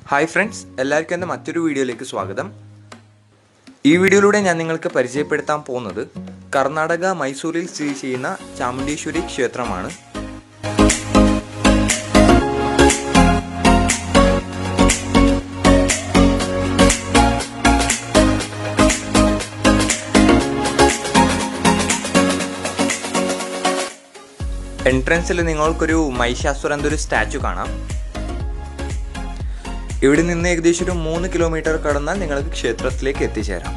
Hi friends, എല്ലാവർക്കും എൻ്റെ മറ്റൊരു വീഡിയോയിലേക്ക് സ്വാഗതം. ഈ വീഡിയോയിലൂടെ ഞാൻ നിങ്ങൾക്ക് പരിചയപ്പെടുത്താൻ പോകുന്നത് കർണാടക മൈസൂരിൽ സ്ഥിതി ചെയ്യുന്ന ചാമുണ്ടേശ്വരി ക്ഷേത്രമാണ്. എൻട്രൻസിൽ നിങ്ങൾക്കൊരു മഹിഷാസുരൻ്റെ ഒരു സ്റ്റാച്ചു കാണാം. ഇവിടെ നിന്ന് ഏകദേശം ഒരു 3 കിലോമീറ്റർ കടന്നാൽ നിങ്ങൾക്ക് ക്ഷേത്രത്തിലേക്ക് എത്തിച്ചേരാം.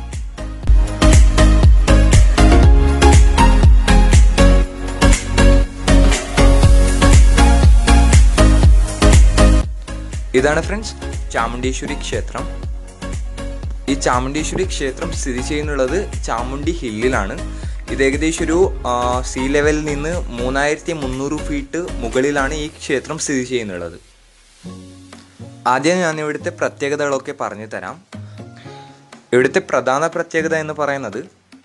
ഇതാണ് ഫ്രണ്ട്സ് ചാമുണ്ടേശ്വരി ക്ഷേത്രം. ഈ ചാമുണ്ടേശ്വരി ക്ഷേത്രം സ്ഥിതി ചെയ്യുന്നുള്ളത് ചാമുണ്ടി ഹില്ലിലാണ്. ഇത് ഏകദേശം ഒരു സീ ലെവലിൽ നിന്ന് 3300 ഫീറ്റ് മുകളിലാണ് ഈ ക്ഷേത്രം സ്ഥിതി ചെയ്യുന്നുള്ളത്. ആദ്യം ഞാൻ ഇവിടുത്തെ പ്രത്യേകതകളൊക്കെ പറഞ്ഞു തരാം. ഇവിടുത്തെ പ്രധാന പ്രത്യേകത എന്ന് പറയുന്നത്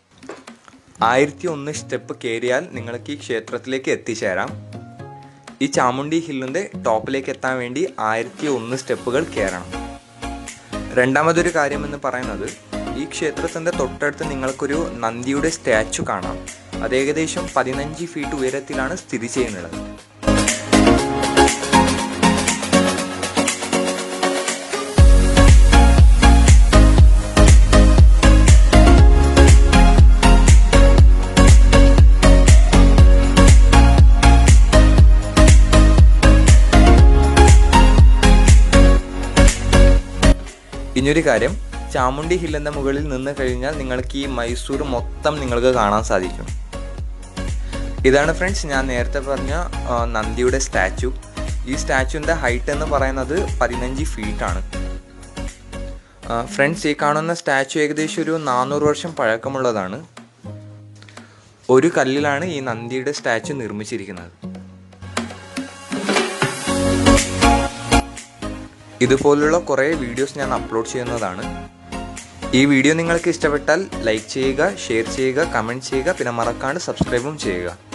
1001 സ്റ്റെപ്പ് കയറിയാൽ നിങ്ങൾക്ക് ഈ ക്ഷേത്രത്തിലേക്ക് എത്തിച്ചേരാം. ഈ ചാമുണ്ടി ഹില്ലിൻ്റെ ടോപ്പിലേക്ക് എത്താൻ വേണ്ടി 1001 സ്റ്റെപ്പുകൾ കയറണം. രണ്ടാമതൊരു കാര്യം എന്ന് പറയുന്നത് ഈ ക്ഷേത്രത്തിൻ്റെ തൊട്ടടുത്ത് നിങ്ങൾക്കൊരു നന്ദിയുടെ സ്റ്റാച്ചു കാണാം. അത് ഏകദേശം 15 ഫീറ്റ് ഉയരത്തിലാണ് സ്ഥിതി ചെയ്യുന്നത്. ഇനിയൊരു കാര്യം, ചാമുണ്ടി ഹില്ലിൻ്റെ മുകളിൽ നിന്ന് കഴിഞ്ഞാൽ നിങ്ങൾക്ക് ഈ മൈസൂർ മൊത്തം നിങ്ങൾക്ക് കാണാൻ സാധിക്കും. ഇതാണ് ഫ്രണ്ട്സ് ഞാൻ നേരത്തെ പറഞ്ഞ നന്ദിയുടെ സ്റ്റാച്ചു. ഈ സ്റ്റാച്ചുവിൻ്റെ ഹൈറ്റ് എന്ന് പറയുന്നത് 15 ഫീറ്റാണ്. ഫ്രണ്ട്സ്, ഈ കാണുന്ന സ്റ്റാച്ചു ഏകദേശം ഒരു 400 വർഷം പഴക്കമുള്ളതാണ്. ഒരു കല്ലിലാണ് ഈ നന്ദിയുടെ സ്റ്റാച്ചു നിർമ്മിച്ചിരിക്കുന്നത്. ഇതുപോലുള്ള കുറേ വീഡിയോസ് ഞാൻ അപ്ലോഡ് ചെയ്യുന്നതാണ്. ഈ വീഡിയോ നിങ്ങൾക്ക് ഇഷ്ടപ്പെട്ടാൽ ലൈക്ക് ചെയ്യുക, ഷെയർ ചെയ്യുക, കമൻറ്റ് ചെയ്യുക, പിന്നെ മറക്കാണ്ട് സബ്സ്ക്രൈബും ചെയ്യുക.